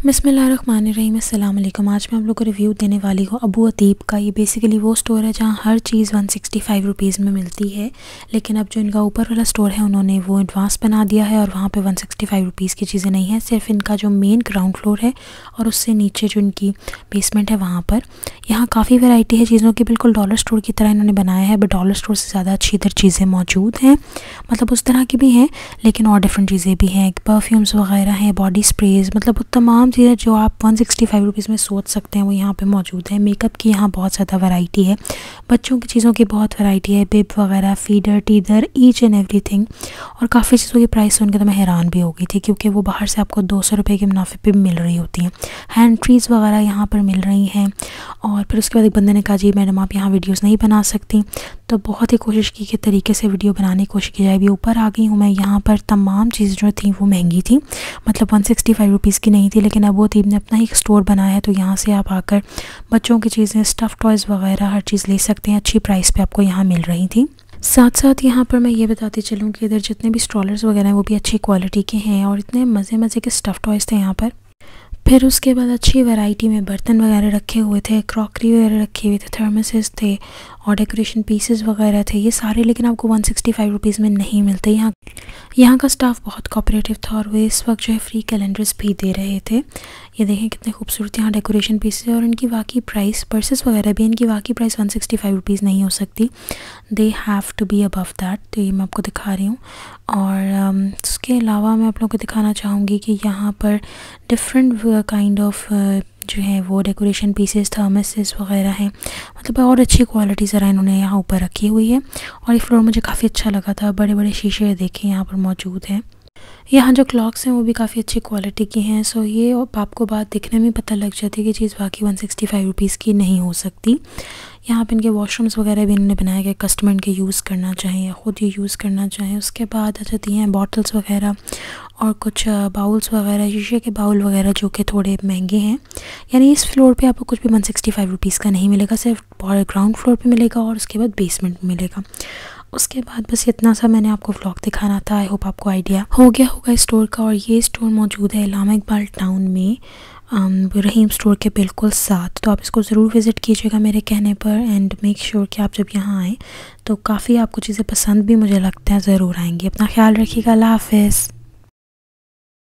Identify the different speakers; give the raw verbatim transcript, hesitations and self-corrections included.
Speaker 1: बिस्मिल्लाहिर्रहमानिर्रहीम, अस्सलाम वालेकुम। आज मैं आप लोगों को रिव्यू देने वाली हूँ अबू अतीब का। ये बेसिकली वो स्टोर है जहाँ हर चीज़ वन सिक्सटी फाइव रुपीज़ में मिलती है, लेकिन अब जो इनका ऊपर वाला स्टोर है उन्होंने वो एडवांस बना दिया है और वहाँ पे वन सिक्सटी फाइव रुपीज़ की चीज़ें नहीं है। सिर्फ इनका जो मेन ग्राउंड फ्लोर है और उससे नीचे जो इनकी बेसमेंट है वहाँ पर यहाँ काफ़ी वैरायटी है चीज़ों की। बिल्कुल डॉलर स्टोर की तरह इन्होंने बनाया है, बट डॉलर स्टोर से ज़्यादा अच्छी इधर चीज़ें मौजूद हैं। मतलब उस तरह की भी हैं लेकिन और डिफरेंट चीज़ें भी हैं, परफ्यूम्स वगैरह हैं, बॉडी स्प्रेज, मतलब तमाम चीज़ें जो आप वन सिक्सटी फाइव रुपीज़ में सोच सकते हैं वो यहाँ पे मौजूद है। मेकअप की यहाँ बहुत ज़्यादा वैरायटी है, बच्चों की चीज़ों की बहुत वैरायटी है, बिब वगैरह, feeder, teether, each and everything. और काफ़ी चीज़ों की प्राइस सुन के तो मैं हैरान भी हो गई थी, क्योंकि वो बाहर से आपको दो सौ रुपये के मुनाफे पे मिल रही होती हैं। हैंड ट्रीज़ वगैरह यहाँ पर मिल रही हैं। और फिर उसके बाद एक बंदे ने कहा जी मैडम आप यहाँ वीडियोज़ नहीं बना सकती, तो बहुत ही कोशिश की कि तरीके से वीडियो बनाने की कोशिश की जाए। भी ऊपर आ गई हूँ मैं। यहाँ पर तमाम चीज़ जो थी वो महंगी थी, मतलब वन सिक्सटी फाइव रुपीज़ की नहीं थी, लेकिन अबू अतीब ने अपना ही एक स्टोर बनाया है, तो यहाँ से आप आकर बच्चों की चीज़ें, स्टफ़ टॉयज़ वगैरह हर चीज़ ले सकते हैं। अच्छी प्राइस पे आपको यहाँ मिल रही थी। साथ साथ यहाँ पर मैं ये बताती चलूँ कि इधर जितने भी स्ट्रॉलर्स वगैरह हैं वो भी अच्छी क्वालिटी के हैं और इतने मज़े मज़े के स्टफ़ टॉयज़ थे यहाँ पर। फिर उसके बाद अच्छी वैरायटी में बर्तन वगैरह रखे हुए थे, क्रॉकरी वगैरह रखे हुए थे, थर्मसेस थे और डेकोरेशन पीसेस वगैरह थे। ये सारे लेकिन आपको वन सिक्सटी फाइव रुपीज़ में नहीं मिलते। यहाँ यहाँ का स्टाफ बहुत कोऑपरेटिव था और वे इस वक्त जो है फ्री कैलेंडर्स भी दे रहे थे। ये देखें कितने खूबसूरत यहाँ डेकोरेशन पीसेस और इनकी वाकई प्राइस, पर्सेस वगैरह भी इनकी वाकई price one sixty five rupees नहीं हो सकती। They have to be above that. तो ये मैं आपको दिखा रही हूँ। और उसके अलावा मैं आप लोगों को दिखाना चाहूँगी कि यहाँ पर डिफरेंट काइंड ऑफ जो है वो डेकोरेशन पीसेस, थर्मसेस वगैरह हैं, मतलब और अच्छी क्वालिटी ज़रा इन्होंने यहाँ ऊपर रखी हुई है। और ये फ्लोर मुझे काफ़ी अच्छा लगा था। बड़े बड़े शीशे देखें यहाँ पर मौजूद हैं। यहाँ जो क्लॉक्स हैं वो भी काफ़ी अच्छी क्वालिटी की हैं। सो ये आपको बात दिखने में पता लग जाती है कि चीज़ बाकी वन सिक्सटी फाइव रुपीज़ की नहीं हो सकती। यहाँ पे इनके वॉशरूम्स वगैरह भी इन्होंने बनाया कि कस्टमर इनके यूज़ करना चाहें या ख़ुद ये यूज़ करना चाहें। उसके बाद आ जाती हैं बॉटल्स वगैरह और कुछ बाउल्स वगैरह, शीशे के बाउल वगैरह जो कि थोड़े महंगे हैं। यानी इस फ्लोर पे आपको कुछ भी वन सिक्सटी फाइव रुपीज़ का नहीं मिलेगा, सिर्फ ग्राउंड फ्लोर पे मिलेगा और उसके बाद बेसमेंट में मिलेगा। उसके बाद बस इतना सा मैंने आपको व्लॉग दिखाना था। आई होप आपको आइडिया हो गया होगा इस स्टोर का। और ये स्टोर मौजूद है इलामा इकबाल टाउन में, रहीम स्टोर के बिल्कुल साथ। तो आप इसको ज़रूर विज़िट कीजिएगा मेरे कहने पर। एंड मेक श्योर कि आप जब यहाँ आएँ तो काफ़ी आपको चीज़ें पसंद भी मुझे लगता है ज़रूर आएंगी। अपना ख्याल रखिएगा। अल्लाह हाफ़िज़।